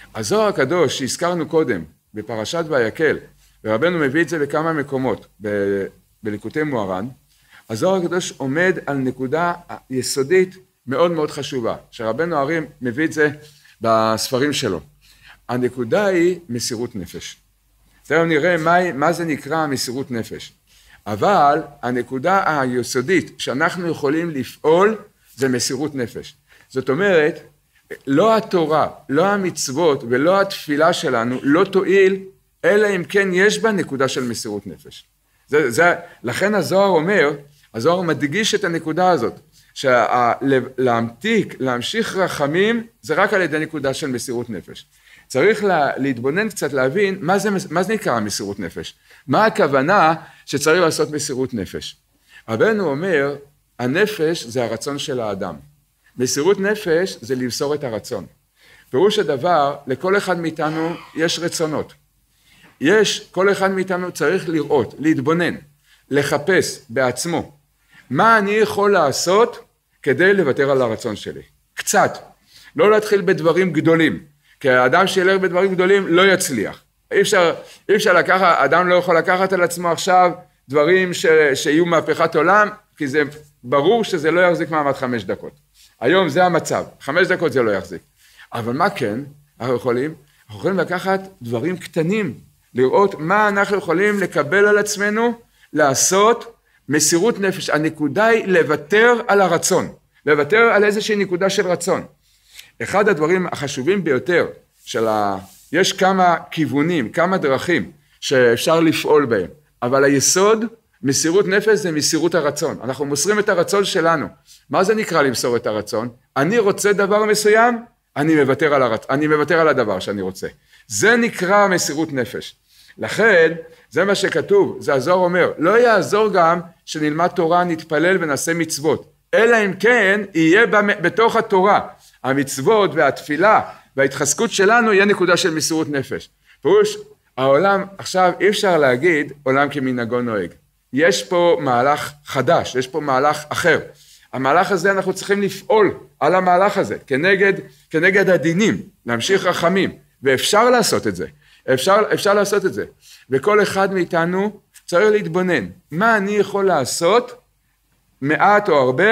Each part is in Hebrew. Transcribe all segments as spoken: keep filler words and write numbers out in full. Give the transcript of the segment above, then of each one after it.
הזוהר הקדוש שהזכרנו קודם בפרשת ויקל, ורבנו מביא את זה בכמה מקומות ב- בליקוטי מוהר"ן, הזוהר הקדוש עומד על נקודה יסודית מאוד מאוד חשובה, שרבנו הרים מביא את זה בספרים שלו. הנקודה היא מסירות נפש. תכף נראה מה, מה זה נקרא מסירות נפש. אבל הנקודה היסודית שאנחנו יכולים לפעול זה מסירות נפש. זאת אומרת, לא התורה, לא המצוות ולא התפילה שלנו לא תועיל, אלא אם כן יש בה נקודה של מסירות נפש. זה, זה, לכן הזוהר אומר, הזוהר מדגיש את הנקודה הזאת, שלהמתיק, להמשיך רחמים, זה רק על ידי נקודה של מסירות נפש. צריך לה, להתבונן קצת להבין מה זה, מה זה נקרא מסירות נפש. מה הכוונה שצריך לעשות מסירות נפש. רבנו אומר, הנפש זה הרצון של האדם. מסירות נפש זה למסור את הרצון. פירוש הדבר, לכל אחד מאיתנו יש רצונות. יש, כל אחד מאיתנו צריך לראות, להתבונן, לחפש בעצמו. מה אני יכול לעשות כדי לוותר על הרצון שלי? קצת. לא להתחיל בדברים גדולים. כי האדם שילך בדברים גדולים לא יצליח. אי אפשר, אי אפשר לקחת, אדם לא יכול לקחת על עצמו עכשיו דברים ש, שיהיו מהפכת עולם, כי זה ברור שזה לא יחזיק מעמד חמש דקות. היום זה המצב, חמש דקות זה לא יחזיק. אבל מה כן אנחנו יכולים? אנחנו יכולים לקחת דברים קטנים, לראות מה אנחנו יכולים לקבל על עצמנו, לעשות מסירות נפש. הנקודה היא לוותר על הרצון, לוותר על איזושהי נקודה של רצון. אחד הדברים החשובים ביותר של ה... יש כמה כיוונים, כמה דרכים שאפשר לפעול בהם, אבל היסוד, מסירות נפש זה מסירות הרצון. אנחנו מוסרים את הרצון שלנו. מה זה נקרא למסור את הרצון? אני רוצה דבר מסוים, אני מוותר על, הרצ... אני מוותר על הדבר שאני רוצה. זה נקרא מסירות נפש. לכן, זה מה שכתוב, זה הזוהר אומר, לא יעזור גם שנלמד תורה, נתפלל ונעשה מצוות, אלא אם כן יהיה בתוך התורה. המצוות והתפילה וההתחזקות שלנו יהיה נקודה של מסירות נפש. פירוש, העולם, עכשיו אי אפשר להגיד עולם כמנהגו נוהג. יש פה מהלך חדש, יש פה מהלך אחר. המהלך הזה אנחנו צריכים לפעול על המהלך הזה, כנגד, כנגד הדינים, להמשיך רחמים, ואפשר לעשות את זה. אפשר, אפשר לעשות את זה. וכל אחד מאיתנו צריך להתבונן. מה אני יכול לעשות, מעט או הרבה,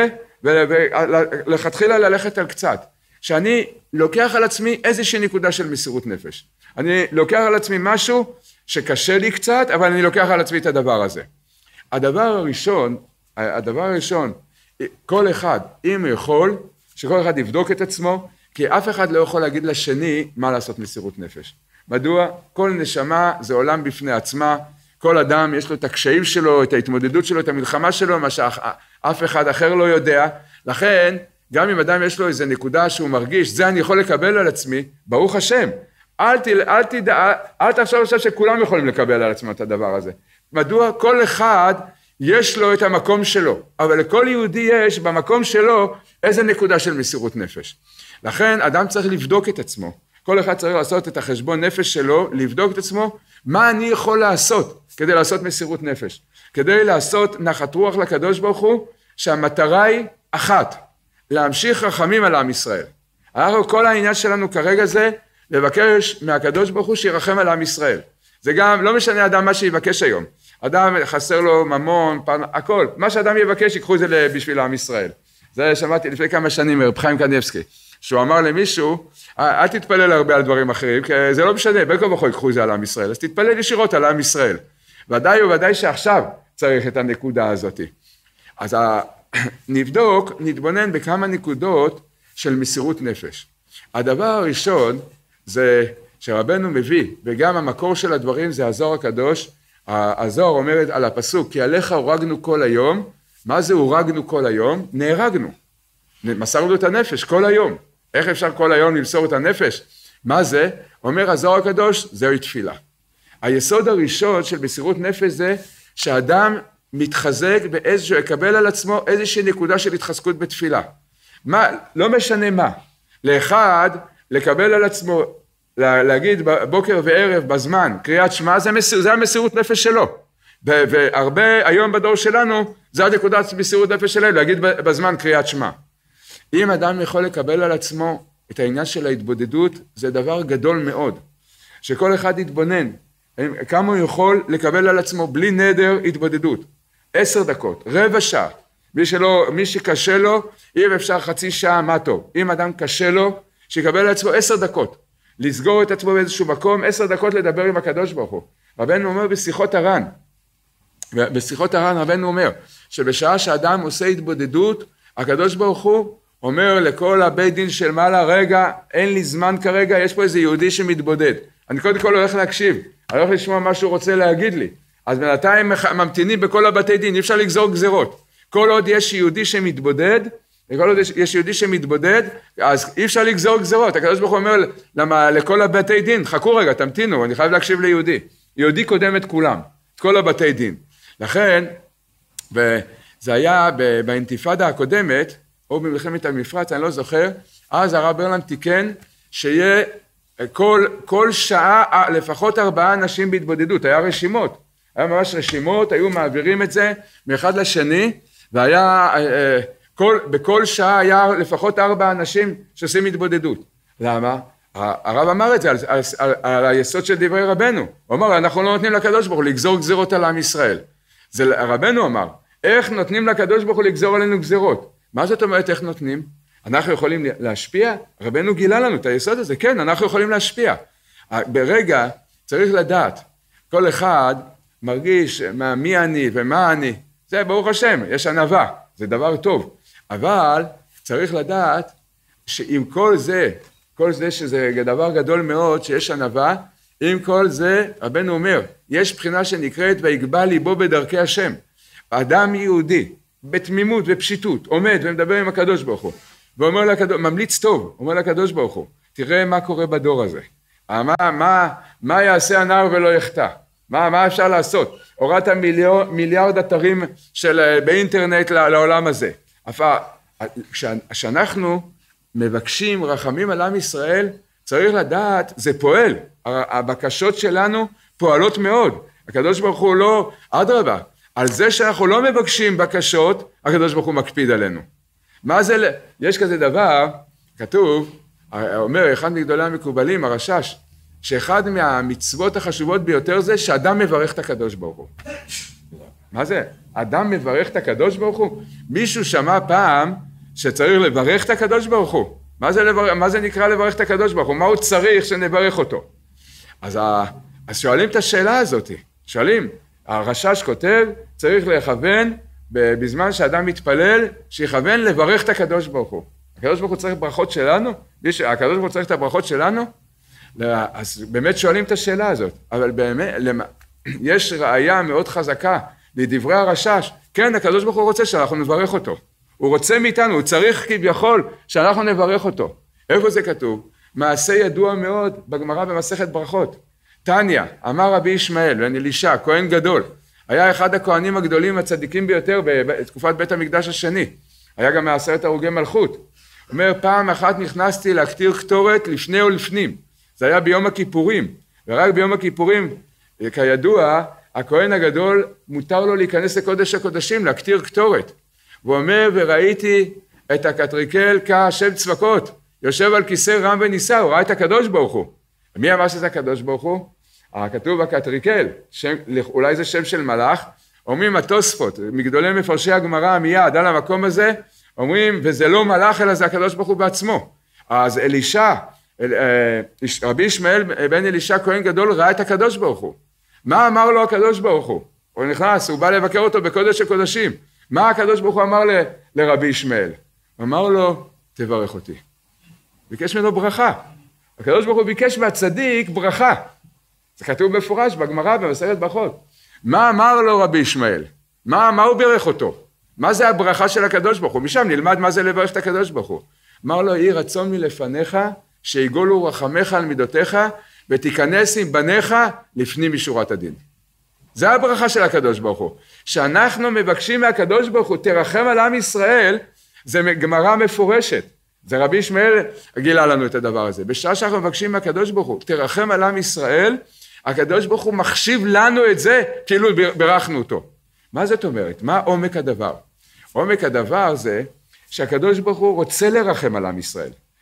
ולכתחילה ללכת על קצת. שאני לוקח על עצמי איזושהי נקודה של מסירות נפש. אני לוקח על עצמי משהו שקשה לי קצת, אבל אני לוקח על עצמי את הדבר הזה. הדבר הראשון, הדבר הראשון, כל אחד, אם הוא יכול, שכל אחד יבדוק את עצמו, כי אף אחד לא יכול להגיד לשני מה לעשות מסירות נפש. מדוע? כל נשמה זה עולם בפני עצמה, כל אדם יש לו את הקשיים שלו, את ההתמודדות שלו, את המלחמה שלו, מה שאף אחד אחר לא יודע. לכן, גם אם אדם יש לו איזו נקודה שהוא מרגיש, זה אני יכול לקבל על עצמי, ברוך השם. אל, ת, אל, תדע, אל תחשוב עכשיו שכולם יכולים לקבל על עצמם את הדבר הזה. מדוע? כל אחד יש לו את המקום שלו, אבל לכל יהודי יש במקום שלו איזו נקודה של מסירות נפש. לכן אדם צריך לבדוק את עצמו. כל אחד צריך לעשות את החשבון נפש שלו, לבדוק את עצמו, מה אני יכול לעשות כדי לעשות מסירות נפש. כדי לעשות נחת רוח לקדוש ברוך הוא, שהמטרה היא אחת. להמשיך רחמים על עם ישראל. אנחנו, כל העניין שלנו כרגע זה לבקש מהקדוש ברוך הוא שירחם על עם ישראל. זה גם, לא משנה אדם מה שיבקש היום. אדם חסר לו ממון, פרנ... הכל. מה שאדם יבקש, ייקחו את זה בשביל עם ישראל. זה שמעתי לפני כמה שנים מרב חיים קניבסקי, שהוא אמר למישהו, אל תתפלל הרבה על דברים אחרים, כי זה לא משנה, בין כה וכה ייקחו את זה על עם ישראל, אז תתפלל ישירות על עם ישראל. ודאי וודאי שעכשיו צריך את הנקודה הזאת. אז ה... נבדוק, נתבונן בכמה נקודות של מסירות נפש. הדבר הראשון זה שרבנו מביא, וגם המקור של הדברים זה הזוהר הקדוש. הזוהר אומרת על הפסוק, כי עליך הורגנו כל היום. מה זה הורגנו כל היום? נהרגנו. מסרנו את הנפש כל היום. איך אפשר כל היום למסור את הנפש? מה זה? אומר הזוהר הקדוש, זוהי תפילה. היסוד הראשון של מסירות נפש זה שאדם מתחזק באיזשהו, יקבל על עצמו איזושהי נקודה של התחזקות בתפילה. מה, לא משנה מה. לאחד, לקבל על עצמו, להגיד בוקר וערב בזמן, קריאת שמע, זה, מסיר, זה המסירות נפש שלו. והרבה היום בדור שלנו, זה הנקודת מסירות נפש שלנו, להגיד בזמן קריאת שמע. אם אדם יכול לקבל על עצמו את העניין של ההתבודדות, זה דבר גדול מאוד. שכל אחד יתבונן, כמה הוא יכול לקבל על עצמו בלי נדר התבודדות. עשר דקות, רבע שעה. מי, שלא, מי שקשה לו, אם אפשר חצי שעה, מה טוב. אם אדם קשה לו, שיקבל על עצמו עשר דקות. לסגור את עצמו באיזשהו מקום, עשר דקות לדבר עם הקדוש ברוך הוא. רבנו אומר בשיחות הר"ן, בשיחות הר"ן רבנו אומר, שבשעה שאדם עושה התבודדות, הקדוש ברוך הוא אומר לכל הבית דין של מעלה, רגע, אין לי זמן כרגע, יש פה איזה יהודי שמתבודד. אני קודם כל הולך להקשיב, אני הולך לשמוע מה שהוא רוצה להגיד לי. אז בינתיים ממתינים בכל הבתי דין, אי אפשר לגזור גזירות. כל עוד יש יהודי שמתבודד, וכל עוד יש יהודי שמתבודד, אז אי אפשר לגזור גזירות. הקדוש ברוך הוא אומר למה, לכל הבתי דין, חכו רגע, תמתינו, אני חייב להקשיב ליהודי. יהודי קודם את כולם, את כל הבתי דין. לכן, וזה היה באינתיפאדה הקודמת, או במלחמת המפרץ, אני לא זוכר, אז הרב ברלנד תיקן שיהיה כל, כל שעה לפחות ארבעה אנשים בהתבודדות, היה רשימות, היה ממש רשימות, היו מעבירים את זה מאחד לשני, והיה, כל, בכל שעה היה לפחות ארבעה אנשים שעושים התבודדות. למה? הרב אמר את זה על, על, על, על היסוד של דברי רבנו, הוא אמר, אנחנו לא נותנים לקדוש ברוך הוא לגזור גזירות על עם ישראל. זה רבנו אמר, איך נותנים לקדוש ברוך הוא לגזור עלינו גזירות? מה זאת אומרת איך נותנים? אנחנו יכולים להשפיע? רבנו גילה לנו את היסוד הזה, כן, אנחנו יכולים להשפיע. ברגע צריך לדעת, כל אחד מרגיש מה, מי אני ומה אני, זה ברוך השם, יש ענווה, זה דבר טוב, אבל צריך לדעת שעם כל זה, כל זה שזה דבר גדול מאוד שיש ענווה, עם כל זה רבנו אומר, יש בחינה שנקראת ויגבה ליבו בדרכי השם. אדם יהודי, בתמימות ופשיטות, עומד ומדבר עם הקדוש ברוך הוא, ואומר לקדוש, ממליץ טוב, אומר לקדוש ברוך הוא, תראה מה קורה בדור הזה, מה, מה, מה יעשה הנער ולא יחטא, מה, מה אפשר לעשות, הורדת מיליארד, מיליארד אתרים של, באינטרנט לעולם הזה, כשאנחנו מבקשים רחמים על עם ישראל, צריך לדעת, זה פועל, הבקשות שלנו פועלות מאוד, הקדוש ברוך הוא לא, אדרבה, על זה שאנחנו לא מבקשים בקשות, הקדוש ברוך הוא מקפיד עלינו. מה זה, יש כזה דבר, כתוב, אומר אחד מגדולי המקובלים, הרשש, שאחד מהמצוות החשובות ביותר זה שאדם מברך את הקדוש ברוך הוא. מה זה? אדם מברך את הקדוש ברוך הוא? מישהו שמע פעם שצריך לברך את הקדוש ברוך הוא. מה זה, לברך, מה זה נקרא לברך את הקדוש ברוך הוא? מה הוא צריך שנברך אותו? אז, אז שואלים את השאלה הזאת, שואלים, הרשש כותב, צריך לכוון, בזמן שאדם מתפלל, שיכוון לברך את הקדוש ברוך הוא. הקדוש ברוך הוא צריך ברכות שלנו? הקדוש ברוך הוא צריך את הברכות שלנו? אז באמת שואלים את השאלה הזאת, אבל באמת, יש ראייה מאוד חזקה לדברי הרשש, כן, הקדוש ברוך הוא רוצה שאנחנו נברך אותו. הוא רוצה מאיתנו, הוא צריך כביכול שאנחנו נברך אותו. איפה זה כתוב? מעשה ידוע מאוד בגמרא במסכת ברכות. תניא, אמר רבי ישמעאל, בן אלישע, כהן גדול, היה אחד הכהנים הגדולים הצדיקים ביותר בתקופת בית המקדש השני. היה גם מעשרת הרוגי מלכות. אומר, פעם אחת נכנסתי להקטיר קטורת לפני או לפנים. זה היה ביום הכיפורים. ורק ביום הכיפורים, כידוע, הכהן הגדול מותר לו להיכנס לקודש הקודשים, להקטיר קטורת. הוא אומר, וראיתי את הקטריקל כהשם צבקות, יושב על כיסא רם ונישא, הוא ראה את הקדוש ברוך הוא. מי אמר שזה הקדוש ברוך הוא? כתוב בקטריקל, שם, אולי זה שם של מלאך, אומרים התוספות, מגדולי מפרשי הגמרא מיד על המקום הזה, אומרים, וזה לא מלאך אלא זה הקדוש ברוך הוא בעצמו. אז אלישע, אל, רבי ישמעאל בן אלישע כהן גדול ראה את הקדוש ברוך הוא. מה אמר לו הקדוש ברוך הוא? הוא נכנס, הוא בא לבקר אותו בקודש הקודשים. מה הקדוש ברוך הוא אמר ל, לרבי ישמעאל? הוא אמר לו, תברך אותי. ביקש ממנו ברכה. הקדוש ברוך הוא ביקש מהצדיק ברכה. זה כתוב מפורש בגמרא במסכת ברכות. מה אמר לו רבי ישמעאל? מה, מה הוא בירך אותו? מה זה הברכה של הקדוש ברוך הוא? משם נלמד מה זה לברך את הקדוש ברוך הוא. אמר לו, יהי רצון מלפניך, שיגולו רחמך על מידותיך, ותיכנס עם בניך לפנים משורת הדין. זה הברכה של הקדוש ברוך הוא. שאנחנו מבקשים מהקדוש ברוך הוא, תרחם על עם ישראל, זה גמרא מפורשת. זה רבי ישמעאל גילה לנו את הדבר הזה. בשעה שאנחנו מבקשים מהקדוש ברוך הוא, תרחם על עם ישראל, הקדוש ברוך הוא מחשיב לנו את זה, כאילו ברכנו אותו. מה זאת אומרת? מה עומק הדבר? עומק הדבר זה שהקדוש ברוך הוא רוצה לרחם על עם ישראל.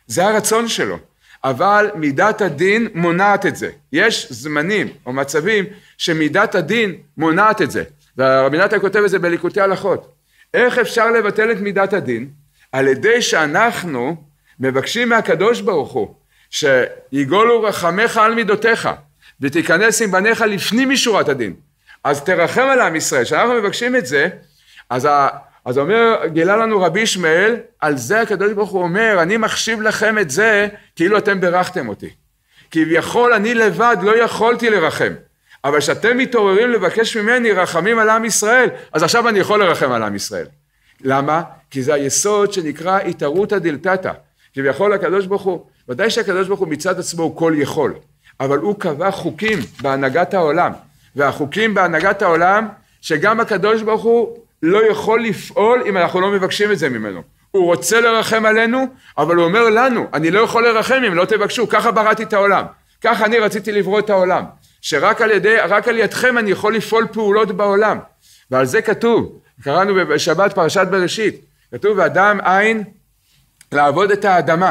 זה הרצון שלו. אבל מידת הדין מונעת את זה. יש זמנים או מצבים שמידת הדין מונעת את זה. ורבי נתן כותב את זה בליקוטי הלכות. איך אפשר לבטל את מידת הדין? על ידי שאנחנו מבקשים מהקדוש ברוך הוא, שיגולו רחמך על מידותיך, ותיכנס עם בניך לפנים משורת הדין. אז תרחם על עם ישראל. כשאנחנו מבקשים את זה, אז, ה, אז אומר, גילה לנו רבי ישמעאל, על זה הקדוש ברוך הוא אומר, אני מחשיב לכם את זה, כאילו אתם ברכתם אותי. כביכול אני לבד לא יכולתי לרחם. אבל כשאתם מתעוררים לבקש ממני רחמים על עם ישראל, אז עכשיו אני יכול לרחם על עם ישראל. למה? כי זה היסוד שנקרא התערותא דלתתא. כביכול הקדוש ברוך הוא, ודאי שהקדוש ברוך הוא מצד עצמו הוא כל יכול, אבל הוא קבע חוקים בהנהגת העולם, והחוקים בהנהגת העולם שגם הקדוש ברוך הוא לא יכול לפעול אם אנחנו לא מבקשים את זה ממנו. הוא רוצה לרחם עלינו, אבל הוא אומר לנו, אני לא יכול לרחם אם לא תבקשו, ככה בראתי את העולם, ככה אני רציתי לברוא את העולם, שרק על ידי, רק על ידכם אני יכול לפעול פעולות בעולם, ועל זה כתוב, קראנו בשבת פרשת בראשית, כתוב ואדם אין לעבוד את האדמה.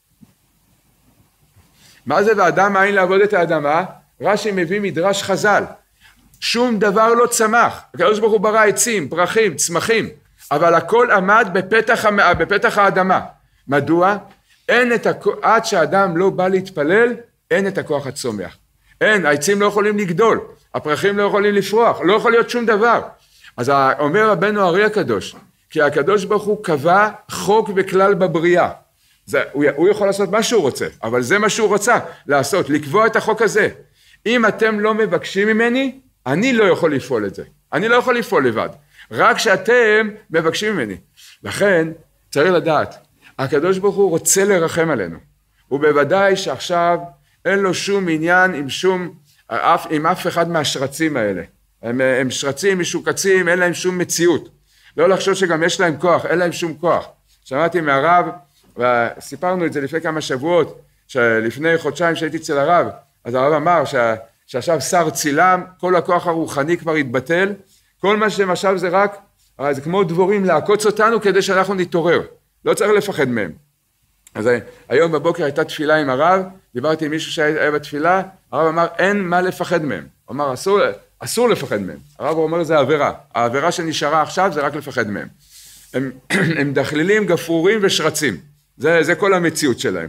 מה זה ואדם אין לעבוד את האדמה? רש"י מביא מדרש חז"ל, שום דבר לא צמח, הקדוש ברוך הוא ברא עצים, פרחים, צמחים, אבל הכל עמד בפתח, בפתח האדמה. מדוע? אין את הכוח, עד שהאדם לא בא להתפלל, אין את הכוח הצומח. אין, העצים לא יכולים לגדול, הפרחים לא יכולים לפרוח, לא יכול להיות שום דבר. אז אומר רבנו הארי הקדוש, כי הקדוש ברוך הוא קבע חוק וכלל בבריאה. זה, הוא, הוא יכול לעשות מה שהוא רוצה, אבל זה מה שהוא רצה לעשות, לקבוע את החוק הזה. אם אתם לא מבקשים ממני, אני לא יכול לפעול את זה. אני לא יכול לפעול לבד. רק שאתם מבקשים ממני. לכן צריך לדעת, הקדוש ברוך הוא רוצה לרחם עלינו. ובוודאי שעכשיו אין לו שום עניין עם שום, אף, עם אף אחד מהשרצים האלה. הם, הם שרצים, משוקצים, אין להם שום מציאות. לא לחשוב שגם יש להם כוח, אין להם שום כוח. שמעתי מהרב, וסיפרנו את זה לפני כמה שבועות, שלפני חודשיים שהייתי אצל הרב, אז הרב אמר שה, שעכשיו שר צילם, כל הכוח הרוחני כבר התבטל, כל מה שהם עכשיו זה רק, זה כמו דבורים לעקוץ אותנו כדי שאנחנו נתעורר, לא צריך לפחד מהם. אז היום בבוקר הייתה תפילה עם הרב, דיברתי עם מישהו שהיה בתפילה, הרב אמר אין מה לפחד מהם, הוא אמר אסור, אסור לפחד מהם, הרב אומר זה עבירה, העבירה שנשארה עכשיו זה רק לפחד מהם. הם, הם דחלילים, גפרורים ושרצים, זה, זה כל המציאות שלהם.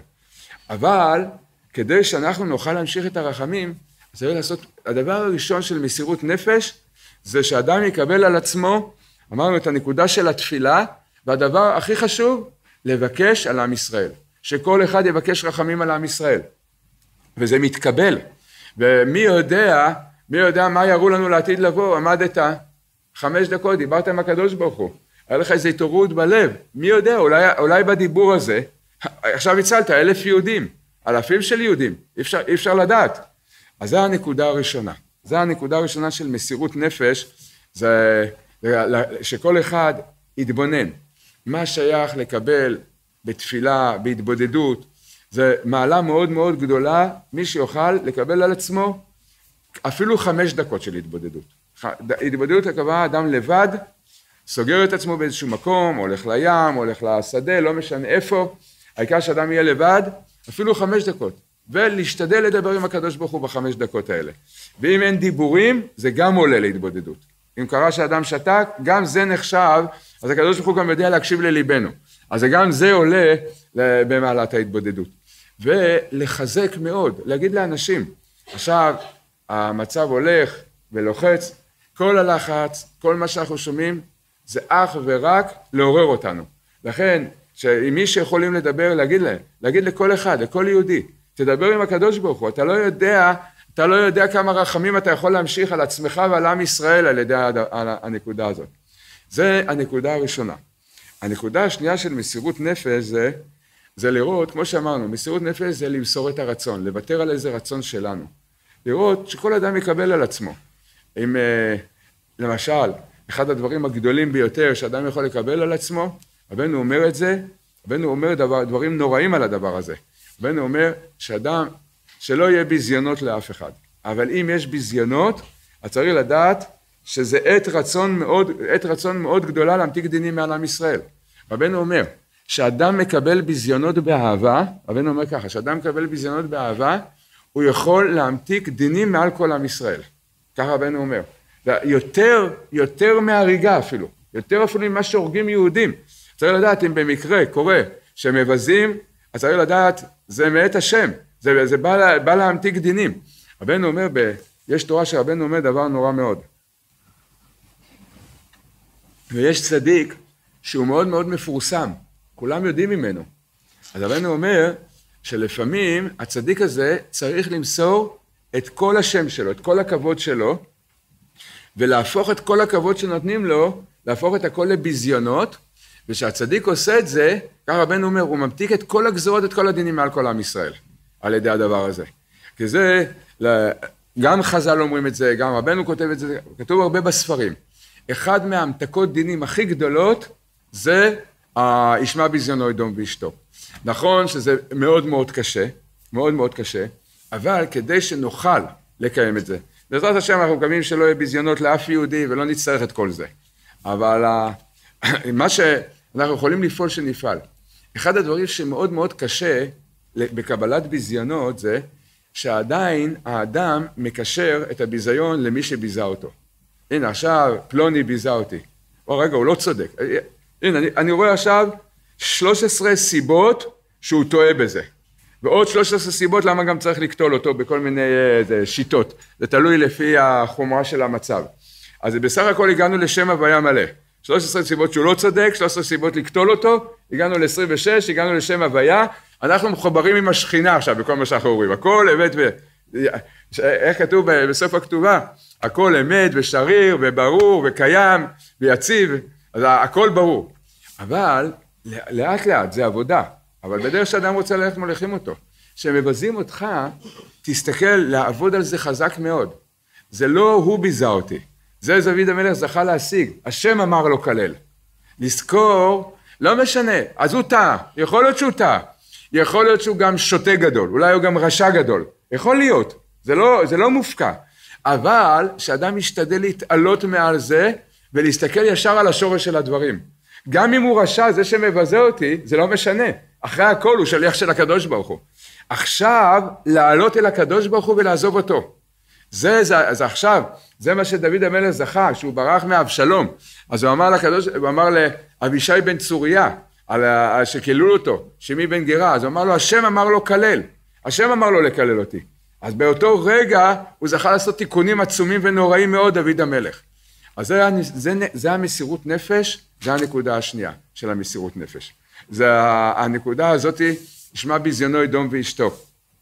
אבל כדי שאנחנו נוכל להמשיך את הרחמים, צריך לעשות, הדבר הראשון של מסירות נפש, זה שאדם יקבל על עצמו, אמרנו את הנקודה של התפילה, והדבר הכי חשוב, לבקש על עם ישראל. שכל אחד יבקש רחמים על עם ישראל. וזה מתקבל. ומי יודע, מי יודע מה יראו לנו לעתיד לבוא, עמדת חמש דקות, דיברת עם הקדוש ברוך הוא. היה לך איזו התעוררות בלב. מי יודע, אולי, אולי בדיבור הזה, עכשיו הצלת אלף יהודים, אלפים של יהודים, אי אפשר, אי אפשר לדעת. אז זו הנקודה הראשונה. זו הנקודה הראשונה של מסירות נפש, זה שכל אחד יתבונן. מה שייך לקבל בתפילה, בהתבודדות, זה מעלה מאוד מאוד גדולה, מי שיוכל לקבל על עצמו אפילו חמש דקות של התבודדות. התבודדות הכוונה אדם לבד, סוגר את עצמו באיזשהו מקום, הולך לים, הולך לשדה, לא משנה איפה, העיקר שאדם יהיה לבד, אפילו חמש דקות. ולהשתדל לדבר עם הקדוש ברוך הוא בחמש דקות האלה. ואם אין דיבורים, זה גם עולה להתבודדות. אם קרה שאדם שתק, גם זה נחשב, אז הקדוש ברוך הוא גם יודע להקשיב לליבנו. אז גם זה עולה במעלת ההתבודדות. ולחזק מאוד, להגיד לאנשים, עכשיו המצב הולך ולוחץ, כל הלחץ, כל מה שאנחנו שומעים, זה אך ורק לעורר אותנו. לכן, שאם מי שיכולים לדבר, להגיד להם, להגיד לכל אחד, לכל יהודי, תדבר עם הקדוש ברוך הוא, אתה לא יודע, אתה לא יודע כמה רחמים אתה יכול להמשיך על עצמך ועל עם ישראל על ידי הנקודה הזאת. זה הנקודה הראשונה. הנקודה השנייה של מסירות נפש זה, זה לראות, כמו שאמרנו, מסירות נפש זה למסור את הרצון, לוותר על איזה רצון שלנו. לראות שכל אדם יקבל על עצמו. אם, למשל, אחד הדברים הגדולים ביותר שאדם יכול לקבל על עצמו, רבנו אומר את זה, רבנו אומר דבר, דברים נוראים על הדבר הזה. רבנו אומר שאדם, שלא יהיה בזיונות לאף אחד. אבל אם יש בזיונות, אז צריך לדעת שזה עת רצון מאוד, עת רצון מאוד גדולה להמתיק דינים מעל עם ישראל. רבנו אומר שאדם מקבל בזיונות באהבה, רבנו אומר ככה, שאדם מקבל בזיונות באהבה, הוא יכול להמתיק דינים מעל כל עם ישראל. ככה רבנו אומר. יותר, יותר מהריגה אפילו, יותר אפילו ממה שהורגים יהודים. צריך לדעת אם במקרה קורה שמבזים, אז צריך לדעת, זה מאת השם, זה, זה בא, בא להמתיק דינים. רבנו אומר, ב, יש תורה שרבנו אומר דבר נורא מאוד. ויש צדיק שהוא מאוד מאוד מפורסם, כולם יודעים ממנו. אז רבנו אומר שלפעמים הצדיק הזה צריך למסור את כל השם שלו, את כל הכבוד שלו, ולהפוך את כל הכבוד שנותנים לו, להפוך את הכל לבזיונות, ושהצדיק עושה את זה, כך רבנו אומר, הוא ממתיק את כל הגזרות, את כל הדינים מעל כל עם ישראל, על ידי הדבר הזה. כי זה, גם חז"ל אומרים את זה, גם רבנו כותב את זה, כתוב הרבה בספרים. אחד מהמתקות דינים הכי גדולות, זה ישמע בזיונו אדום ואשתו. נכון שזה מאוד מאוד קשה, מאוד מאוד קשה, אבל כדי שנוכל לקיים את זה, בעזרת השם אנחנו מקווים שלא יהיה בזיונות לאף יהודי ולא נצטרך את כל זה. אבל מה שאנחנו יכולים לפעול שנפעל. אחד הדברים שמאוד מאוד קשה בקבלת בזיונות זה שעדיין האדם מקשר את הביזיון למי שביזה אותו. הנה עכשיו פלוני ביזה אותי. או רגע הוא לא צודק. הנה אני, אני רואה עכשיו שלוש עשרה סיבות שהוא טועה בזה. ועוד שלוש עשרה סיבות למה גם צריך לקטול אותו בכל מיני זה, שיטות. זה תלוי לפי החומרה של המצב. אז בסך הכל הגענו לשם הוויה מלא. שלוש עשרה סיבות שהוא לא צודק, שלוש עשרה סיבות לקטול אותו, הגענו ל-עשרים ושש, הגענו לשם הוויה, אנחנו מחוברים עם השכינה עכשיו בכל מה שאנחנו רואים. הכל אמת ו... איך כתוב בסוף הכתובה? הכל אמת ושריר וברור וקיים ויציב, אז הכל ברור. אבל לאט לאט זה עבודה. אבל בדרך שאדם רוצה ללכת מולכים אותו. כשמבזים אותך, תסתכל לעבוד על זה חזק מאוד. זה לא הוא ביזה אותי. זה דוד המלך זכה להשיג. השם אמר לו כלל. לזכור, לא משנה. אז הוא טעה. יכול להיות שהוא טעה. יכול להיות שהוא גם שוטה גדול. אולי הוא גם רשע גדול. יכול להיות. זה לא, זה לא מופקע. אבל שאדם משתדל להתעלות מעל זה, ולהסתכל ישר על השורש של הדברים. גם אם הוא רשע, זה שמבזה אותי, זה לא משנה. אחרי הכל הוא שליח של הקדוש ברוך הוא. עכשיו, לעלות אל הקדוש ברוך הוא ולעזוב אותו. זה, זה, אז עכשיו, זה מה שדוד המלך זכה, שהוא ברח מאבשלום. אז הוא אמר לקדוש, הוא אמר לאבישי בן צוריה, על ה, שכללו אותו, שמי בן גירה, אז הוא אמר לו, השם אמר לו כלל. השם אמר לו לקלל אותי. אז באותו רגע, הוא זכה לעשות תיקונים עצומים ונוראים מאוד, דוד המלך. אז זה, זה, זה המסירות נפש, זה הנקודה השנייה של המסירות נפש. זה הנקודה הזאת, ישמע בזיונו אדום ואשתו.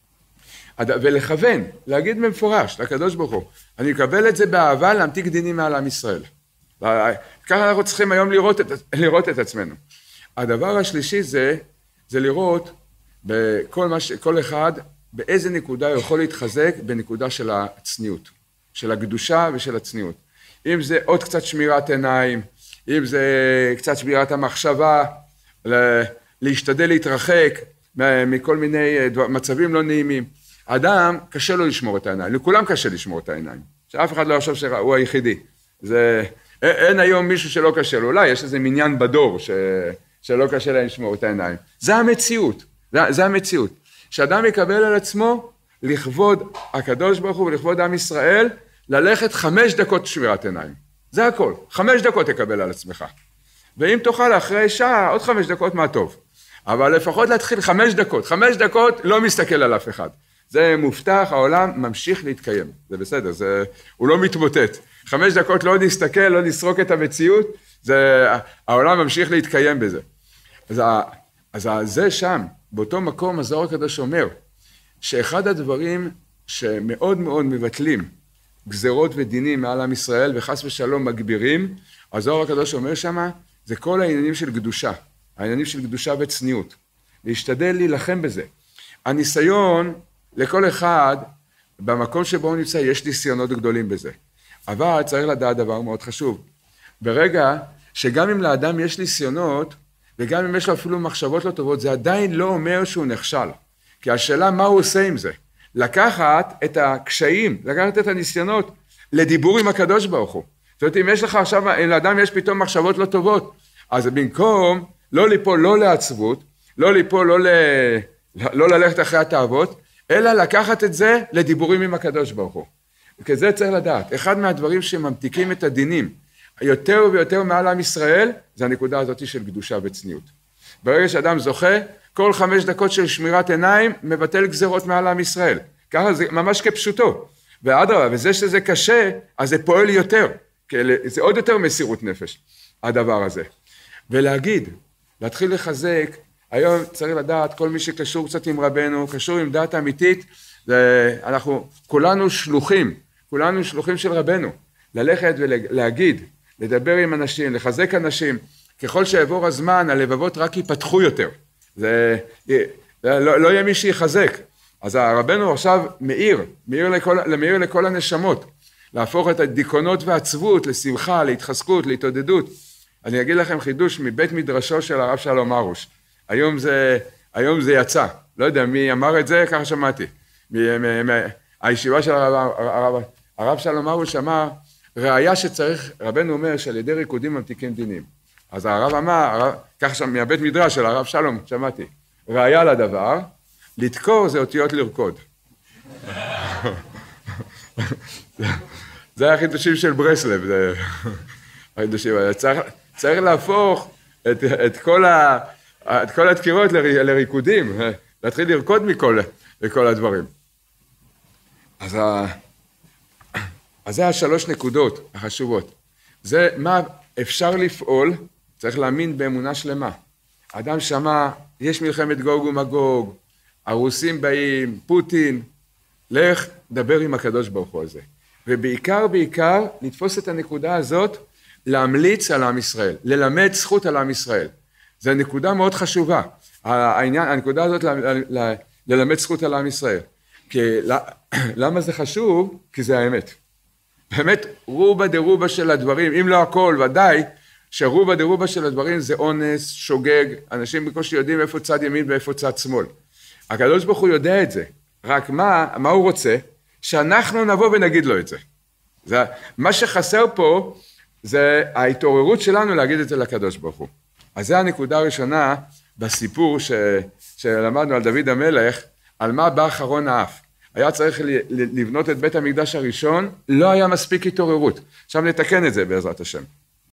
ולכוון, להגיד במפורש לקדוש ברוך הוא, אני אקבל את זה באהבה להמתיק דינים מעל עם ישראל. ככה אנחנו צריכים היום לראות את, לראות את עצמנו. הדבר השלישי זה, זה לראות בכל מה ש, כל אחד באיזה נקודה יכול להתחזק בנקודה של הצניעות, של הקדושה ושל הצניעות. אם זה עוד קצת שמירת עיניים, אם זה קצת שמירת המחשבה, להשתדל להתרחק מכל מיני מצבים לא נעימים. האדם קשה לו לשמור את העיניים, לכולם קשה לשמור את העיניים, שאף אחד לא יחשוב שהוא היחידי. זה, אין היום מישהו שלא קשה לו, אולי יש איזה מניין בדור ש, שלא קשה להם לשמור את העיניים. זה המציאות, זה, זה המציאות. שאדם יקבל על עצמו לכבוד הקדוש ברוך הוא ולכבוד עם ישראל, ללכת חמש דקות שמירת עיניים. זה הכל, חמש דקות תקבל על עצמך. ואם תוכל אחרי שעה, עוד חמש דקות מה טוב. אבל לפחות להתחיל חמש דקות, חמש דקות לא מסתכל על אף אחד. זה מובטח, העולם ממשיך להתקיים, זה בסדר, זה, הוא לא מתמוטט. חמש דקות לא נסתכל, לא נסרוק את המציאות, זה, העולם ממשיך להתקיים בזה. אז, אז זה שם, באותו מקום הזוהר הקדוש אומר, שאחד הדברים שמאוד מאוד מבטלים, גזרות ודינים מעל עם ישראל, וחס ושלום מגבירים, הזוהר הקדוש אומר שמה, זה כל העניינים של קדושה, העניינים של קדושה וצניעות. להשתדל להילחם בזה. הניסיון, לכל אחד, במקום שבו הוא נמצא, יש ניסיונות גדולים בזה. אבל צריך לדעת דבר מאוד חשוב. ברגע שגם אם לאדם יש ניסיונות, וגם אם יש לו אפילו מחשבות לא טובות, זה עדיין לא אומר שהוא נכשל. כי השאלה מה הוא עושה עם זה? לקחת את הקשיים, לקחת את הניסיונות, לדיבור עם הקדוש ברוך הוא. זאת אומרת, אם יש לך עכשיו, אם לאדם יש פתאום מחשבות לא טובות, אז במקום לא ליפול לא לעצבות, לא ליפול לא, ל... לא ללכת אחרי התאוות, אלא לקחת את זה לדיבורים עם הקדוש ברוך הוא. וכזה צריך לדעת, אחד מהדברים שממתיקים את הדינים, יותר ויותר מעל עם ישראל, זה הנקודה הזאת של קדושה וצניעות. ברגע שאדם זוכה, כל חמש דקות של שמירת עיניים, מבטל גזרות מעל עם ישראל. ככה זה ממש כפשוטו. ואדרבה, וזה שזה קשה, אז זה פועל יותר. זה עוד יותר מסירות נפש, הדבר הזה. ולהגיד, להתחיל לחזק, היום צריך לדעת, כל מי שקשור קצת עם רבנו, קשור עם דעת אמיתית, אנחנו כולנו שלוחים, כולנו שלוחים של רבנו, ללכת ולהגיד, לדבר עם אנשים, לחזק אנשים, ככל שיעבור הזמן, הלבבות רק ייפתחו יותר. זה, לא, לא יהיה מי שיחזק. אז הרבנו עכשיו מאיר, מאיר לכל, מאיר לכל הנשמות, להפוך את הדיכאונות והעצבות לשמחה, להתחזקות, להתעודדות. אני אגיד לכם חידוש מבית מדרשו של הרב שלום הרוש. היום זה, היום זה יצא. לא יודע מי אמר את זה, ככה שמעתי. הישיבה של הרב, הרב, הרב שלום הרוש אמר, ראיה שצריך, רבנו אומר שעל ידי ריקודים ממתיקים דינים. אז הרב אמר, הרב, כך שם מהבית מדרש של הרב שלום, שמעתי, ראיה לדבר, לדקור זה אותיות לרקוד. זה החידושים של ברסלב, זה החידושים, צריך, צריך להפוך את, את, כל ה, את כל הדקירות ל, לריקודים, להתחיל לרקוד מכל, מכל הדברים. אז, ה, אז זה השלוש נקודות החשובות. זה מה אפשר לפעול, צריך להאמין באמונה שלמה. אדם שמע, יש מלחמת גוג ומגוג, הרוסים באים, פוטין, לך דבר עם הקדוש ברוך הוא הזה. ובעיקר, בעיקר, לתפוס את הנקודה הזאת, להמליץ על עם ישראל, ללמד זכות על עם ישראל. זו נקודה מאוד חשובה, העניין, הנקודה הזאת, ל, ל, ל, ללמד זכות על עם ישראל. כי, למה זה חשוב? כי זה האמת. באמת, רובה דרובה של הדברים, אם לא הכל, ודאי, שרובה דרובה של הדברים זה אונס, שוגג, אנשים בקושי יודעים איפה צד ימין ואיפה צד שמאל. הקדוש ברוך הוא יודע את זה, רק מה, מה הוא רוצה? שאנחנו נבוא ונגיד לו את זה. זה מה שחסר פה, זה ההתעוררות שלנו להגיד את זה לקדוש ברוך הוא. אז זה הנקודה הראשונה בסיפור ש, שלמדנו על דוד המלך, על מה בא אחרון האף. היה צריך לבנות את בית המקדש הראשון, לא היה מספיק התעוררות. עכשיו נתקן את זה בעזרת השם.